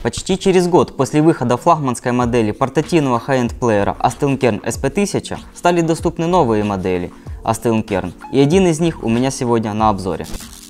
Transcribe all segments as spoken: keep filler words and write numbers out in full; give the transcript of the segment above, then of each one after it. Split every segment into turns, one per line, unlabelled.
Почти через год после выхода флагманской модели портативного хай-энд плеера Astelnkern эс пи тысяча стали доступны новые модели Astelnkern, и один из них у меня сегодня на обзоре.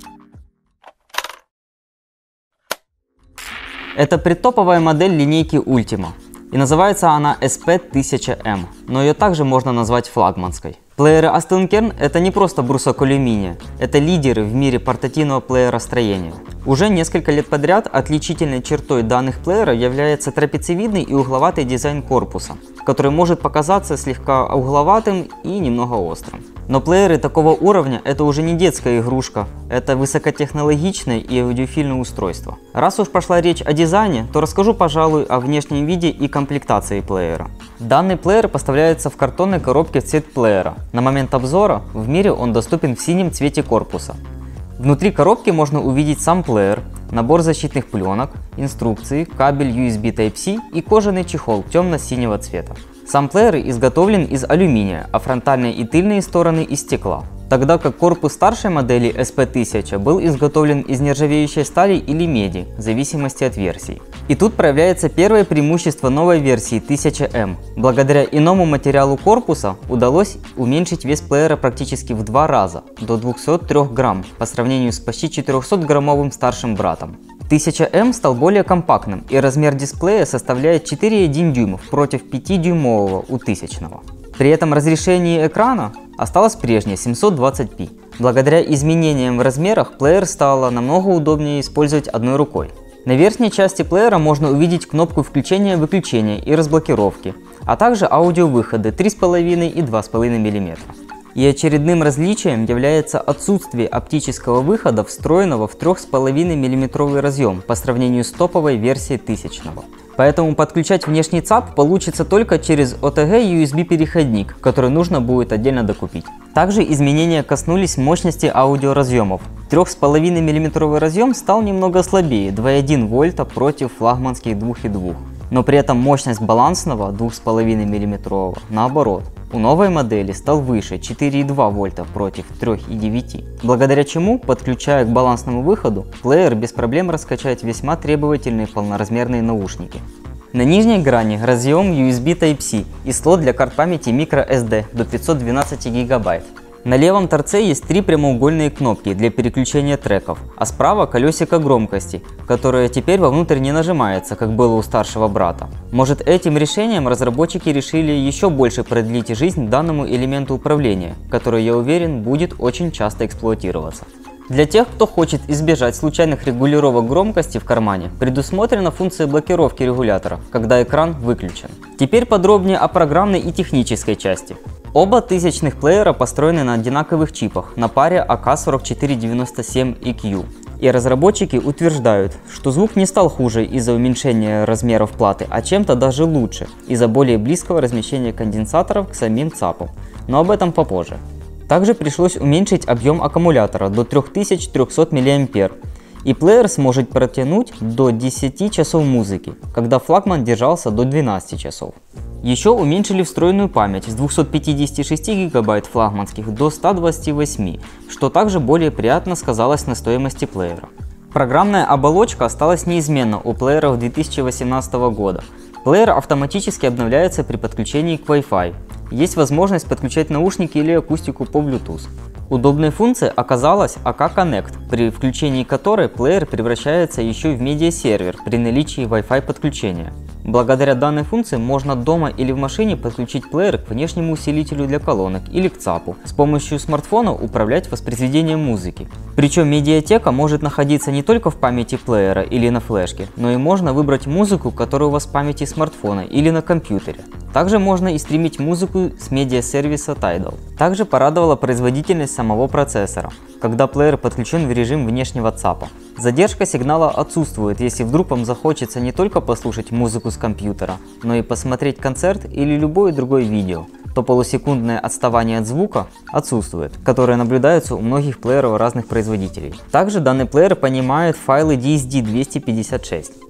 Это предтоповая модель линейки Ultima, и называется она эс пи тысяча эм, но ее также можно назвать флагманской. Плееры Astelnkern — это не просто брусок алюминия, это лидеры в мире портативного плееростроения. Уже несколько лет подряд отличительной чертой данных плееров является трапециевидный и угловатый дизайн корпуса, который может показаться слегка угловатым и немного острым. Но плееры такого уровня — это уже не детская игрушка, это высокотехнологичное и аудиофильное устройство. Раз уж пошла речь о дизайне, то расскажу, пожалуй, о внешнем виде и комплектации плеера. Данный плеер поставляется в картонной коробке в цвет плеера. На момент обзора в мире он доступен в синем цвете корпуса. Внутри коробки можно увидеть сам плеер, набор защитных пленок, инструкции, кабель ю эс би тайп си и кожаный чехол темно-синего цвета. Сам плеер изготовлен из алюминия, а фронтальные и тыльные стороны из стекла, тогда как корпус старшей модели эс пи тысяча был изготовлен из нержавеющей стали или меди, в зависимости от версий. И тут проявляется первое преимущество новой версии тысяча эм. Благодаря иному материалу корпуса удалось уменьшить вес плеера практически в два раза, до двухсот трёх грамм, по сравнению с почти четырёхсотграммовым старшим братом. тысяча эм стал более компактным, и размер дисплея составляет четыре и одна дюйма против пятидюймового у тысячного. При этом разрешение экрана осталось прежнее — семьсот двадцать пи. Благодаря изменениям в размерах плеер стало намного удобнее использовать одной рукой. На верхней части плеера можно увидеть кнопку включения-выключения и разблокировки, а также аудиовыходы три и пять и два и пять миллиметра. И очередным различием является отсутствие оптического выхода, встроенного в три и пять миллиметровый разъем по сравнению с топовой версией тысячного. Поэтому подключать внешний ЦАП получится только через о тэ гэ ю эс би переходник, который нужно будет отдельно докупить. Также изменения коснулись мощности аудиоразъемов. три и пять миллиметровый разъем стал немного слабее — два и одна вольта против флагманских два и два. Но при этом мощность балансного два и пять миллиметрового наоборот. У новой модели стал выше — четыре и два вольта против трёх и девяти. Благодаря чему, подключая к балансному выходу, плеер без проблем раскачает весьма требовательные полноразмерные наушники. На нижней грани разъем ю эс би тайп си и слот для карт памяти microSD до пятисот двенадцати гигабайт. На левом торце есть три прямоугольные кнопки для переключения треков, а справа колесико громкости, которое теперь вовнутрь не нажимается, как было у старшего брата. Может, этим решением разработчики решили еще больше продлить жизнь данному элементу управления, который, я уверен, будет очень часто эксплуатироваться. Для тех, кто хочет избежать случайных регулировок громкости в кармане, предусмотрена функция блокировки регулятора, когда экран выключен. Теперь подробнее о программной и технической части. Оба тысячных плеера построены на одинаковых чипах на паре а ка сорок четыре девяносто семь и кью. И разработчики утверждают, что звук не стал хуже из-за уменьшения размеров платы, а чем-то даже лучше из-за более близкого размещения конденсаторов к самим ЦАПам. Но об этом попозже. Также пришлось уменьшить объем аккумулятора до трёх тысяч трёхсот миллиампер, и плеер сможет протянуть до десяти часов музыки, когда флагман держался до двенадцати часов. Еще уменьшили встроенную память с двухсот пятидесяти шести гигабайт флагманских до ста двадцати восьми, что также более приятно сказалось на стоимости плеера. Программная оболочка осталась неизменна у плееров две тысячи восемнадцатого года. Плеер автоматически обновляется при подключении к Wi-Fi. Есть возможность подключать наушники или акустику по Bluetooth. Удобной функцией оказалась а ка Connect, при включении которой плеер превращается еще в медиасервер при наличии Wi-Fi подключения. Благодаря данной функции можно дома или в машине подключить плеер к внешнему усилителю для колонок или к ЦАПу. С помощью смартфона управлять воспроизведением музыки. Причем медиатека может находиться не только в памяти плеера или на флешке, но и можно выбрать музыку, которая у вас в памяти смартфона или на компьютере. Также можно и стримить музыку с медиасервиса Tidal. Также порадовала производительность самого процессора, когда плеер подключен в режим внешнего ЦАПа. Задержка сигнала отсутствует, если вдруг вам захочется не только послушать музыку с компьютера, но и посмотреть концерт или любое другое видео, то полусекундное отставание от звука отсутствует, которое наблюдается у многих плееров разных производителей. Также данный плеер понимает файлы ди эс ди двести пятьдесят шесть.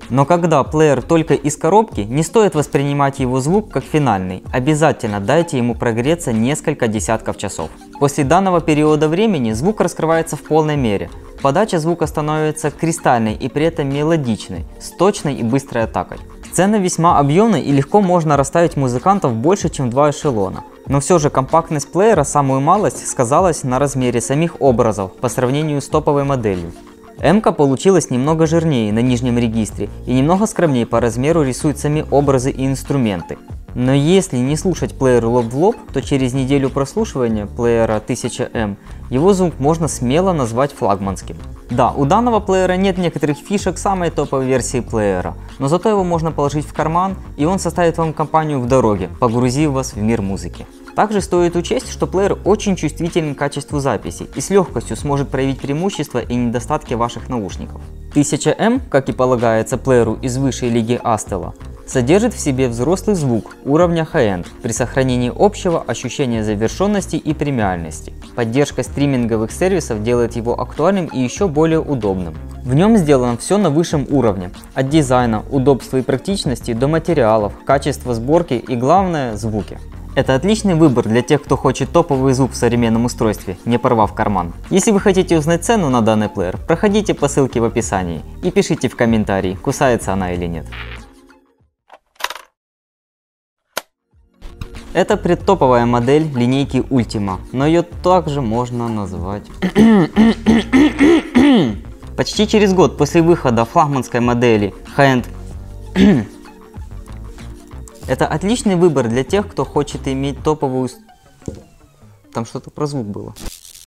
Но когда плеер только из коробки, не стоит воспринимать его звук как финальный. Обязательно дайте ему прогреться несколько десятков часов. После данного периода времени звук раскрывается в полной мере. Подача звука становится кристальной и при этом мелодичной, с точной и быстрой атакой. Сцена весьма объемная и легко можно расставить музыкантов больше, чем два эшелона. Но все же компактность плеера самую малость сказалась на размере самих образов по сравнению с топовой моделью. М-ка получилась немного жирнее на нижнем регистре и немного скромнее по размеру рисует сами образы и инструменты. Но если не слушать плеер лоб в лоб, то через неделю прослушивания плеера тысяча эм его звук можно смело назвать флагманским. Да, у данного плеера нет некоторых фишек самой топовой версии плеера, но зато его можно положить в карман, и он составит вам компанию в дороге, погрузив вас в мир музыки. Также стоит учесть, что плеер очень чувствителен к качеству записи и с легкостью сможет проявить преимущества и недостатки ваших наушников. тысяча эм, как и полагается плееру из высшей лиги Астела, содержит в себе взрослый звук уровня high-end при сохранении общего ощущения завершенности и премиальности. Поддержка стриминговых сервисов делает его актуальным и еще более удобным. В нем сделано все на высшем уровне, от дизайна, удобства и практичности до материалов, качества сборки и, главное, звуки. Это отличный выбор для тех, кто хочет топовый звук в современном устройстве, не порвав карман. Если вы хотите узнать цену на данный плеер, проходите по ссылке в описании и пишите в комментарии, кусается она или нет. Это предтоповая модель линейки Ultima, но ее также можно назвать... Почти через год после выхода флагманской модели High-End... Это отличный выбор для тех, кто хочет иметь топовую... Там что-то про звук было.